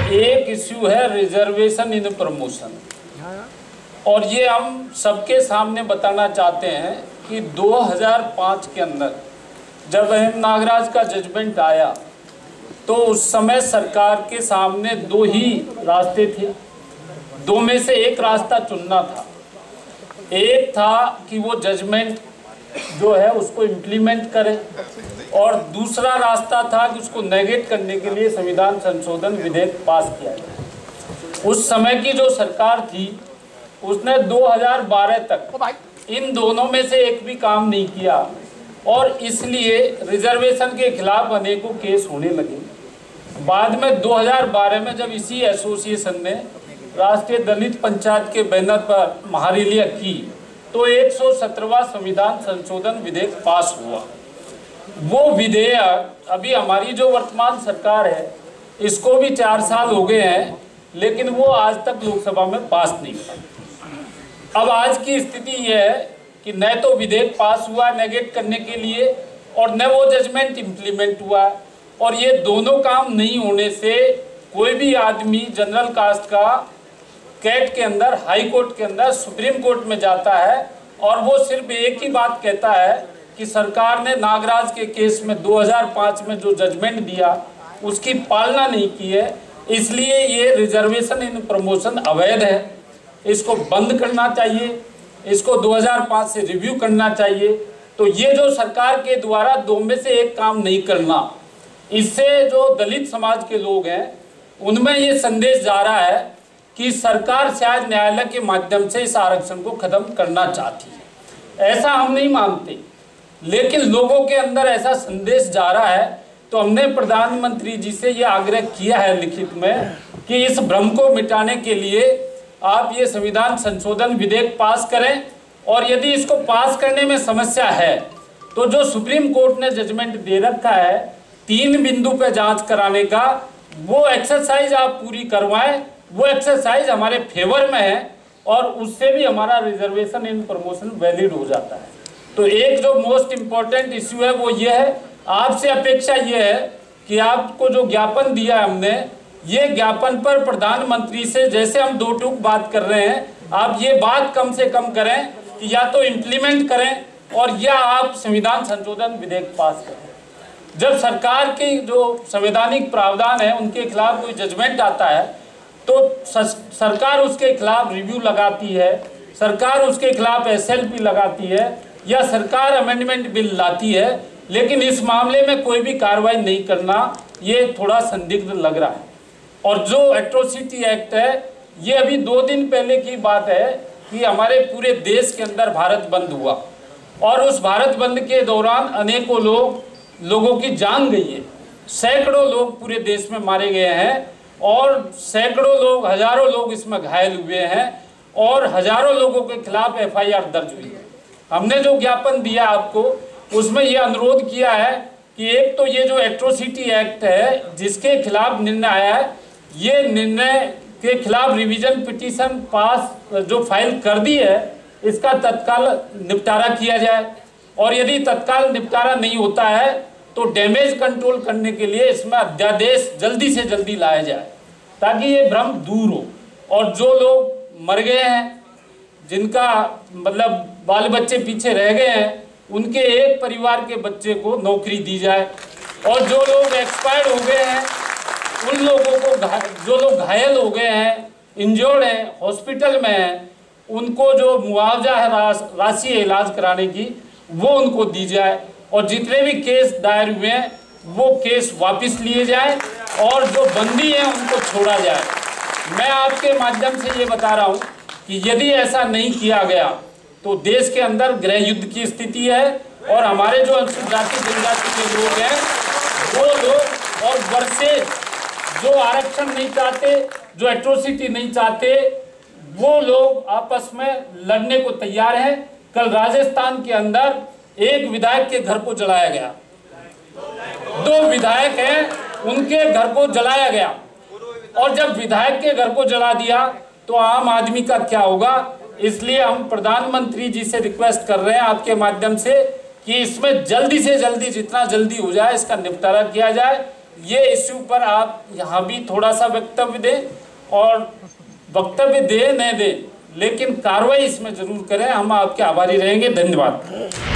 एक इश्यू है reservation in promotion, और ये हम सबके सामने बताना चाहते हैं कि 2005 के अंदर जब एम नागराज का जजमेंट आया तो उस समय सरकार के सामने दो ही रास्ते थे, दो में से एक रास्ता चुनना था। एक था कि वो जजमेंट जो है उसको इम्प्लीमेंट करे, और दूसरा रास्ता था कि उसको नेगेट करने के लिए संविधान संशोधन विधेयक पास किया जाए। उस समय की जो सरकार थी उसने 2012 तक इन दोनों में से एक भी काम नहीं किया, और इसलिए रिजर्वेशन के खिलाफ अनेकों केस होने लगे। बाद में 2012 में जब इसी एसोसिएशन ने राष्ट्रीय दलित पंचायत के बैनर पर महारैलियां की तो 117वां संविधान संशोधन विधेयक पास हुआ। वो विधेयक अभी हमारी जो वर्तमान सरकार है इसको भी 4 साल हो गए हैं, लेकिन वो आज तक लोकसभा में पास नहीं हुआ। अब आज की स्थिति यह है कि न तो विधेयक पास हुआ नेगेट करने के लिए, और न वो जजमेंट इम्प्लीमेंट हुआ, और ये दोनों काम नहीं होने से कोई भी आदमी जनरल कास्ट का कैट के अंदर, हाई कोर्ट के अंदर, सुप्रीम कोर्ट में जाता है और वो सिर्फ एक ही बात कहता है कि सरकार ने नागराज के केस में 2005 में जो जजमेंट दिया उसकी पालना नहीं की है, इसलिए ये रिजर्वेशन इन प्रमोशन अवैध है, इसको बंद करना चाहिए, इसको 2005 से रिव्यू करना चाहिए। तो ये जो सरकार के द्वारा दो में से एक काम नहीं करना, इससे जो दलित समाज के लोग हैं उनमें ये संदेश जा रहा है कि सरकार शायद न्यायालय के माध्यम से इस आरक्षण को खत्म करना चाहती है। ऐसा हम नहीं मानते, लेकिन लोगों के अंदर ऐसा संदेश जा रहा है, तो हमने प्रधानमंत्री जी से ये आग्रह किया है लिखित में कि इस भ्रम को मिटाने के लिए आप ये संविधान संशोधन विधेयक पास करें, और यदि इसको पास करने में समस्या है तो जो सुप्रीम कोर्ट ने जजमेंट दे रखा है 3 बिंदु पे जांच कराने का, वो एक्सरसाइज आप पूरी करवाएं। वो एक्सरसाइज हमारे फेवर में है और उससे भी हमारा रिजर्वेशन इन प्रमोशन वैलिड हो जाता है। तो एक जो मोस्ट इम्पोर्टेंट इश्यू है वो ये है, आपसे अपेक्षा ये है कि आपको जो ज्ञापन दिया है हमने, ये ज्ञापन पर प्रधानमंत्री से जैसे हम 2 टूक बात कर रहे हैं, आप ये बात कम से कम करें कि या तो इम्प्लीमेंट करें और या आप संविधान संशोधन विधेयक पास करें। जब सरकार के जो संवैधानिक प्रावधान है उनके खिलाफ कोई जजमेंट आता है तो सरकार उसके खिलाफ रिव्यू लगाती है, सरकार उसके खिलाफ SLP लगाती है, या सरकार अमेंडमेंट बिल लाती है, लेकिन इस मामले में कोई भी कार्रवाई नहीं करना ये थोड़ा संदिग्ध लग रहा है। और जो एट्रोसिटी एक्ट है ये अभी 2 दिन पहले की बात है कि हमारे पूरे देश के अंदर भारत बंद हुआ, और उस भारत बंद के दौरान अनेकों लोगों की जान गई है, सैकड़ों लोग पूरे देश में मारे गए हैं, और सैकड़ों लोग, हजारों लोग इसमें घायल हुए हैं, और हजारों लोगों के खिलाफ FIR दर्ज हुई है। हमने जो ज्ञापन दिया आपको उसमें यह अनुरोध किया है कि एक तो ये जो एट्रोसिटी एक्ट है जिसके खिलाफ निर्णय आया है, ये निर्णय के खिलाफ रिवीजन पिटीशन पास जो फाइल कर दी है इसका तत्काल निपटारा किया जाए, और यदि तत्काल निपटारा नहीं होता है तो डैमेज कंट्रोल करने के लिए इसमें अध्यादेश जल्दी से जल्दी लाया जाए ताकि ये भ्रम दूर हो, और जो लोग मर गए हैं, जिनका मतलब बाल बच्चे पीछे रह गए हैं, उनके एक परिवार के बच्चे को नौकरी दी जाए, और जो लोग एक्सपायर्ड हो गए हैं उन लोगों को, जो लोग घायल हो गए हैं, इंजर्ड हैं, हॉस्पिटल में हैं, उनको जो मुआवजा है राशि इलाज कराने की वो उनको दी जाए, और जितने भी केस दायर हुए हैं वो केस वापस लिए जाए, और जो बंदी हैं उनको छोड़ा जाए। मैं आपके माध्यम से ये बता रहा हूँ कि यदि ऐसा नहीं किया गया तो देश के अंदर गृह युद्ध की स्थिति है, और हमारे जो अनुसूचित जाति जनजाति के लोग हैं वो लोग और वर्सेस जो आरक्षण नहीं चाहते, जो एट्रोसिटी नहीं चाहते, वो लोग आपस में लड़ने को तैयार हैं। कल राजस्थान के अंदर एक विधायक के घर को जलाया गया, 2 विधायक हैं उनके घर को जलाया गया, और जब विधायक के घर को जला दिया तो आम आदमी का क्या होगा। इसलिए हम प्रधानमंत्री जी से रिक्वेस्ट कर रहे हैं आपके माध्यम से कि इसमें जल्दी से जल्दी, जितना जल्दी हो जाए इसका निपटारा किया जाए, ये इश्यू पर आप यहाँ भी थोड़ा सा वक्तव्य दें, और वक्तव्य दे न दें लेकिन कार्रवाई इसमें जरूर करें। हम आपके आभारी रहेंगे। धन्यवाद।